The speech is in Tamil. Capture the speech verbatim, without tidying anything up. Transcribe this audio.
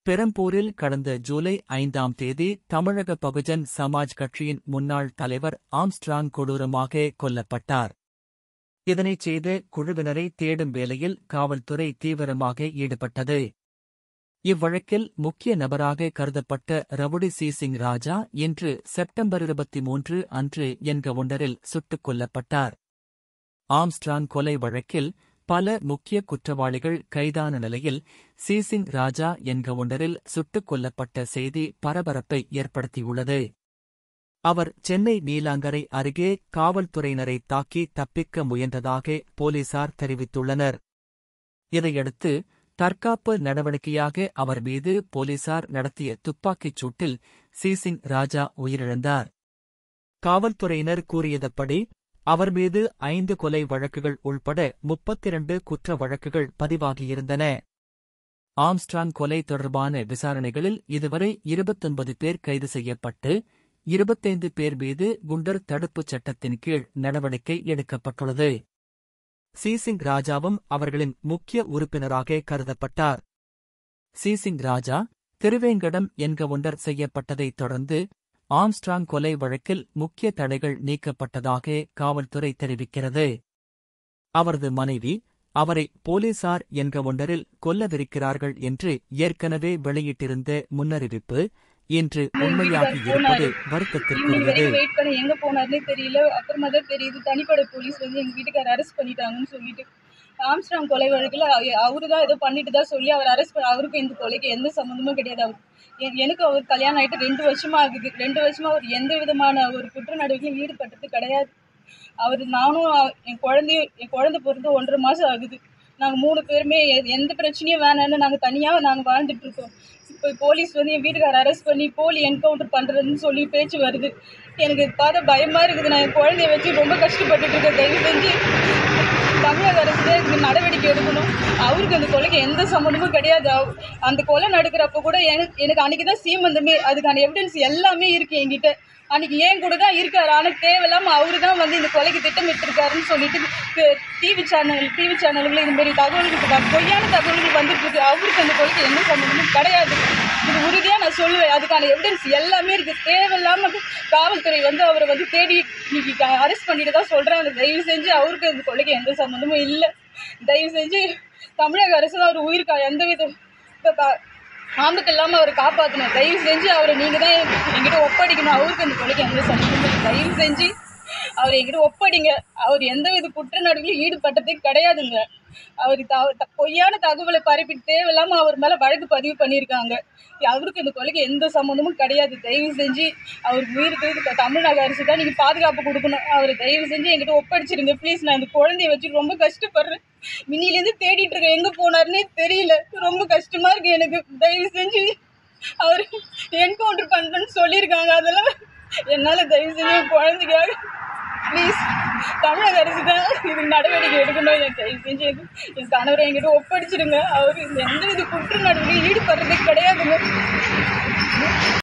பெரம்பூரில் கடந்த ஜூலை ஐந்தாம் தேதி தமிழக பகுஜன் சமாஜ் கட்சியின் முன்னாள் தலைவர் ஆம்ஸ்ட்ராங் கொடூரமாக கொல்லப்பட்டார். இதனைச் செய்த குழுவினரை தேடும் வேலையில் காவல்துறை தீவிரமாக ஈடுபட்டது. இவ்வழக்கில் முக்கிய நபராக கருதப்பட்ட ரவுடி சீசிங் ராஜா இன்று செப்டம்பர் இருபத்தி மூன்று அன்று என்கவுண்டரில் சுட்டுக் கொல்லப்பட்டார். ஆம்ஸ்ட்ராங் கொலை வழக்கில் பல முக்கிய குற்றவாளிகள் கைதான நிலையில் சீசிங் ராஜா என்கவுண்டரில் சுட்டுக் கொல்லப்பட்ட செய்தி பரபரப்பை ஏற்படுத்தியுள்ளது. அவர் சென்னை நீலாங்கரை அருகே காவல்துறையினரை தாக்கி தப்பிக்க முயன்றதாக போலீசார் தெரிவித்துள்ளனர். இதையடுத்து தற்காப்பு நடவடிக்கையாக அவர் மீது போலீசார் நடத்திய துப்பாக்கிச் சூட்டில் சீசிங் ராஜா உயிரிழந்தார். காவல்துறையினர் கூறியதப்படி அவர் மீது ஐந்து கொலை வழக்குகள் உள்பட முப்பத்திரண்டு குற்ற வழக்குகள் பதிவாகியிருந்தன. ஆம்ஸ்ட்ராங் கொலை தொடர்பான விசாரணைகளில் இதுவரை இருபத்தொன்பது பேர் கைது செய்யப்பட்டு இருபத்தைந்து பேர் மீது குண்டர் தடுப்புச் சட்டத்தின் கீழ் நடவடிக்கை எடுக்கப்பட்டுள்ளது. சீசிங் ராஜாவும் அவர்களின் முக்கிய உறுப்பினராக கருதப்பட்டார். சீசிங் ராஜா திருவேங்கடம் என்கவுண்டர் செய்யப்பட்டதைத் தொடர்ந்து ஆம்ஸ்ட்ராங் கொலை வழக்கில் முக்கிய தடைகள் நீக்கப்பட்டதாக காவல்துறை தெரிவிக்கிறது. அவரது மனைவி அவரை போலீசார் என்கவுண்டரில் கொல்லவிருக்கிறார்கள் என்று ஏற்கனவே வெளியிட்டிருந்த முன்னறிவிப்பு இன்று உண்மையாகி இருப்பது வருத்தத்திற்குரியது. வெயிட் பண்ண எங்க போனார்னே தெரியல. அப்புறமா தான் தெரியுது தனிப்படை போலீஸ் வந்து எங்க வீட்டுக்கார அரெஸ்ட் பண்ணிட்டாங்கன்னு சொல்லிட்டு. ஆம்ஸ்ட்ராங் கொலை வழக்குல அவரு தான் ஏதோ பண்ணிட்டு தான் சொல்லி அவர் அரெஸ்ட் பண்ண. அவருக்கும் இந்த கொலைக்கு எந்த சம்மந்தமும் கிடையாது. அவர் எனக்கு அவர் கல்யாணம் ஆகிட்டு ரெண்டு வருஷமா ஆகுது. ரெண்டு வருஷமா அவர் எந்த விதமான ஒரு குற்ற நடவடிக்கையும் ஈடுபட்டது கிடையாது. அவர் நானும் என் குழந்தையும் என் குழந்தை பிறந்து ஒன்றரை மாசம் ஆகுது. நாங்கள் மூணு பேருமே எந்த பிரச்சனையும் வேணான்னு நாங்கள் தனியாக நாங்கள் வாழ்ந்துட்டு இருக்கோம். இப்போ போலீஸ் வந்து என் வீட்டுக்கார அரெஸ்ட் பண்ணி போலி என்கவுண்டர் பண்ணுறதுன்னு சொல்லி பேச்சு வருது. எனக்கு பார்த்தா பயமாக இருக்குது. நான் என் குழந்தைய வச்சு ரொம்ப கஷ்டப்பட்டுட்டு இருக்கேன். தயவு செஞ்சு தமிழக அரசு தான் இதுக்கு நடவடிக்கை எடுக்கணும். அவருக்கு அந்த கொலைக்கு எந்த சம்மந்தமும் கிடையாது. அந்த கொலை நடக்கிறப்ப கூட எனக்கு எனக்கு அன்றைக்கி தான் சீமந்தமே, அதுக்கான எவிடன்ஸ் எல்லாமே இருக்குது என்கிட்ட. அன்றைக்கி ஏன் கூட தான் இருக்காரு. ஆனால் தேவையில்லாமல் அவரு தான் வந்து இந்த கொலைக்கு திட்டமிட்டிருக்காருன்னு சொல்லிட்டு டிவி சேனல் டிவி சேனல்களில் இதுமாரி தகவல்கள் பொய்யான தகவல்கள் வந்துட்டு இருக்கு. அவருக்கு அந்த கொலைக்கு எந்த சம்மந்தமும் கிடையாது. இது உறுதியாக நான் சொல்லுவேன். அதுக்கான எவிடன்ஸ் எல்லாமே இருக்குது. தேவையில்லாமல் காவல்துறை வந்து அவரை வந்து தேடி இன்னைக்கு அரெஸ்ட் பண்ணிட்டு தான் சொல்கிறாங்க. தயவு செஞ்சு அவருக்கு அந்த கொலைக்கு எந்த சம்மந்தமும் இல்லை. தயவு செஞ்சு தமிழக அரசு தான் அவர் உயிருக்கா எந்த வித ஆபத்து இல்லாமல் அவரை காப்பாற்றணும். தயவு செஞ்சு அவரை நீங்கள் தான் என்கிட்ட ஒப்படைக்கணும். அவருக்கு அந்த கொலைக்கு எந்த சம்மந்தமும் தயவு செஞ்சு அவர் என்கிட்ட ஒப்படைங்க. அவர் எந்த வித குற்ற நடவடிக்கையும் ஈடுபட்டதே கிடையாதுங்க. அவர் த பொய்யான தகவலை பரப்பிட்டு தேவையில்லாமல் அவர் மேலே வழக்கு பதிவு பண்ணியிருக்காங்க. அவருக்கு இந்த கொலைக்கு எந்த சம்மந்தமும் கிடையாது. தயவு செஞ்சு அவருக்கு உயிருக்கு தமிழ்நாடு அரசு தான் நீங்கள் பாதுகாப்பு கொடுக்கணும். அவரை தயவு செஞ்சு என்கிட்ட ஒப்படைச்சிருங்க ப்ளீஸ். நான் இந்த குழந்தைய வச்சு ரொம்ப கஷ்டப்படுறேன். மினிலேருந்து தேடிட்டு இருக்கேன். எங்கே போனாருன்னே தெரியல. ரொம்ப கஷ்டமாக இருக்குது எனக்கு. தயவு செஞ்சு அவர் என்கவுண்டர் பண்ணுறேன்னு சொல்லியிருக்காங்க. அதெல்லாம் என்னால் தயவு செஞ்சு என் குழந்தைக்காக ப்ளீஸ் தமிழக அரசு தான் இதுக்கு நடவடிக்கை எடுக்கணும். என் தயவு செஞ்சு என் கணவரை என்கிட்ட ஒப்படைச்சிடுங்க. அவர் எந்த வித குற்ற நடவடிக்கையும் ஈடுபடுறதே கிடையாதுங்க.